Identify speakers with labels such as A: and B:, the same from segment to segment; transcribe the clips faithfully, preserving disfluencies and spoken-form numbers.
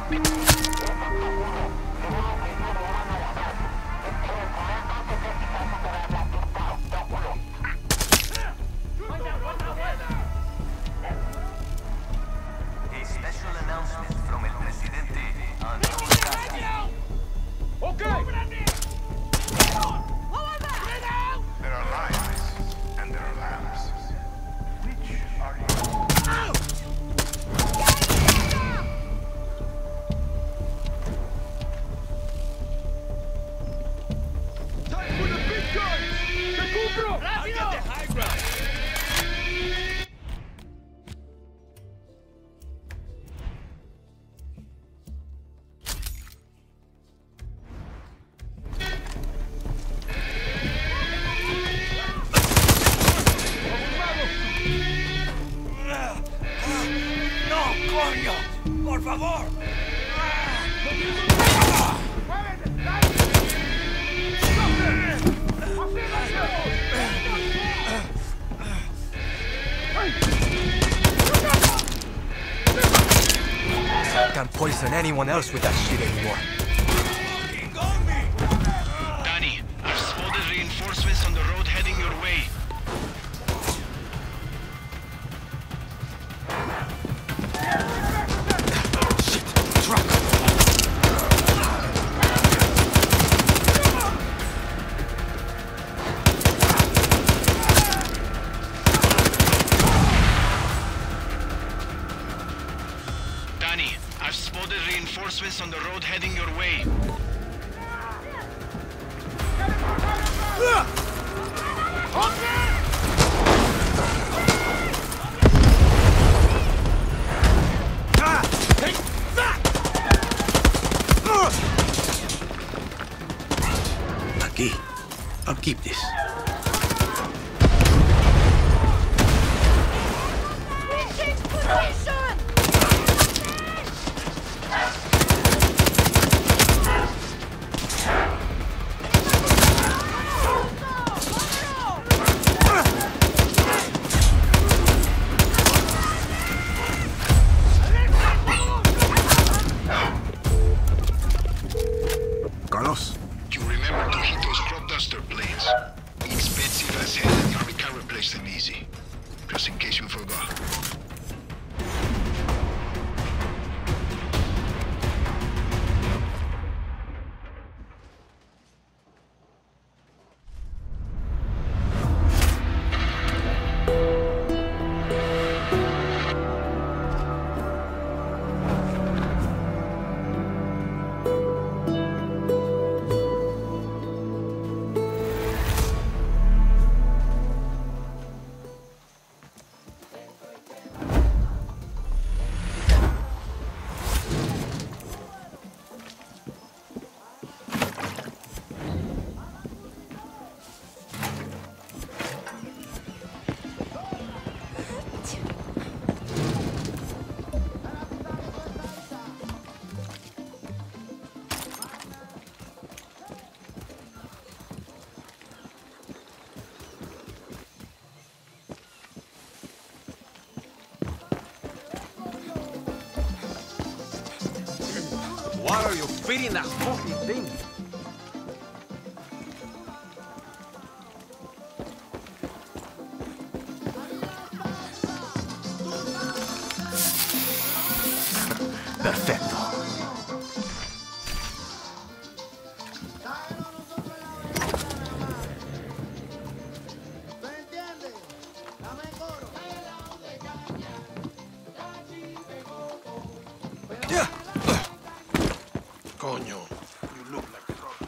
A: ¡Por favor!
B: Can't poison anyone else with that shit anymore.
C: Danny, I've spotted reinforcements on the road heading your way.
B: Shit! Truck!
C: Danny, I've spotted reinforcements on the road heading your way.
A: Aquí. I'll keep this. Carlos?
D: You remember to hit those crop duster blades. Expensive as hell and the army can't replace them easy. Just in case you forgot.
B: Why are you feeding that fucking thing? Perfecto.
A: Coño. You look like a rock.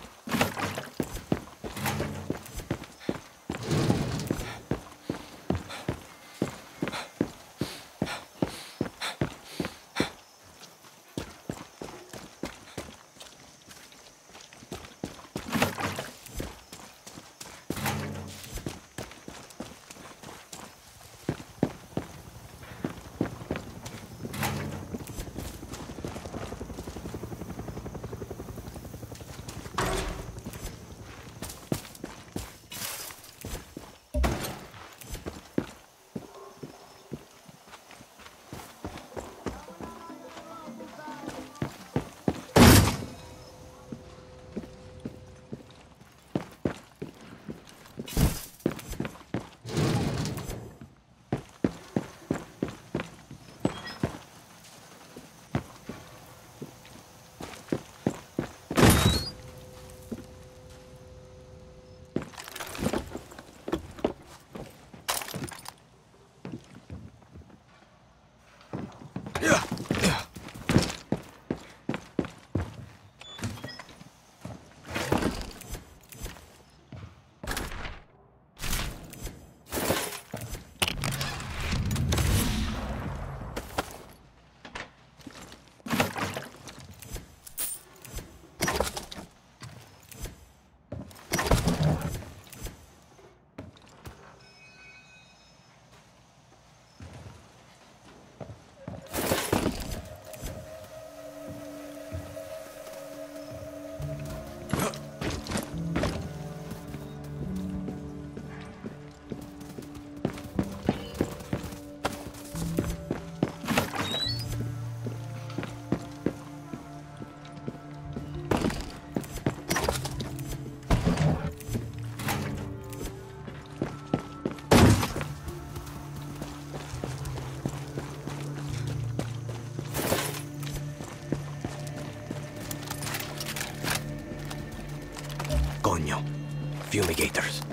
A: fumigators.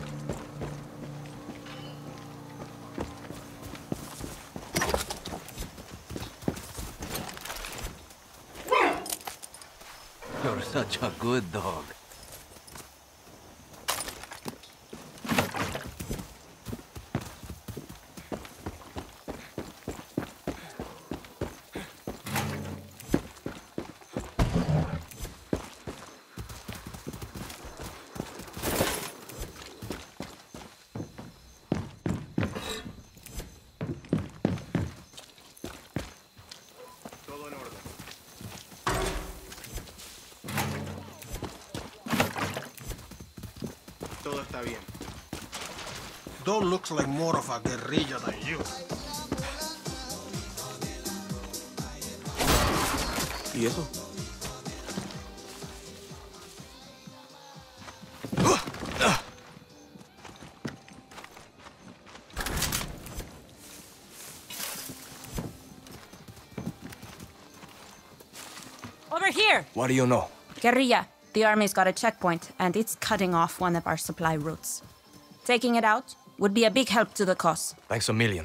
B: You're such a good dog.
E: Todo está bien. Dog looks like more of a guerrilla than you.
A: ¿Y eso?
F: Over here!
A: What do you know?
F: Guerrilla. The army's got a checkpoint, and it's cutting off one of our supply routes. Taking it out would be a big help to the cause.
A: Thanks a million.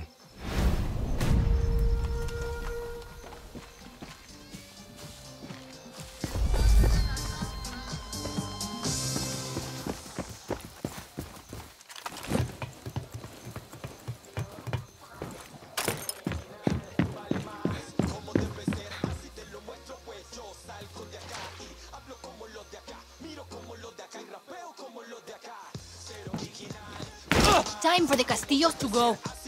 G: Time for the castillos to go.